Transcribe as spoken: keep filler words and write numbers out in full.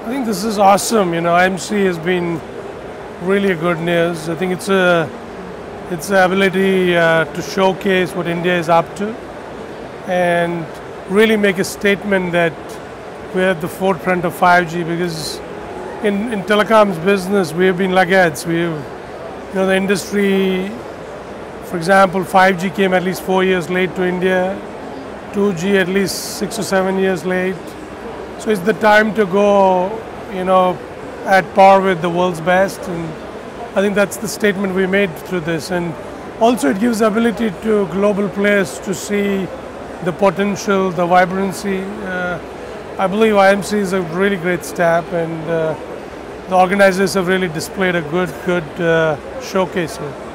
I think this is awesome. You know, I M C has been really a good news. I think it's a it's the ability uh, to showcase what India is up to and really make a statement that we're at the forefront of five G, because in, in telecoms business we have been laggards. We've, you know, the industry, for example, five G came at least four years late to India, two G at least six or seven years late. So it's the time to go, you know, at par with the world's best, and I think that's the statement we made through this. And also it gives ability to global players to see the potential, the vibrancy. Uh, I believe I M C is a really great step, and uh, the organizers have really displayed a good, good uh, showcase here.